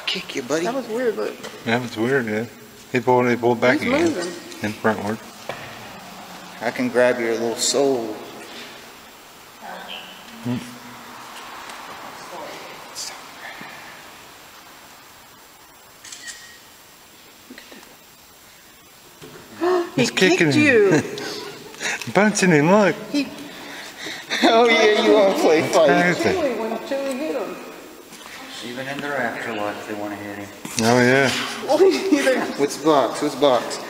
kick you, buddy. That was weird, look. That was weird, yeah. He pulled back He's again. moving. And frontward. I can grab your little soul. He He's kicking kicked him. you. Punching him, look. Oh yeah, you want to play fight. Crazy. When Chewie hit him. Even in their afterlife, they want to hit him. Oh, yeah. Well, either What's box? What's box?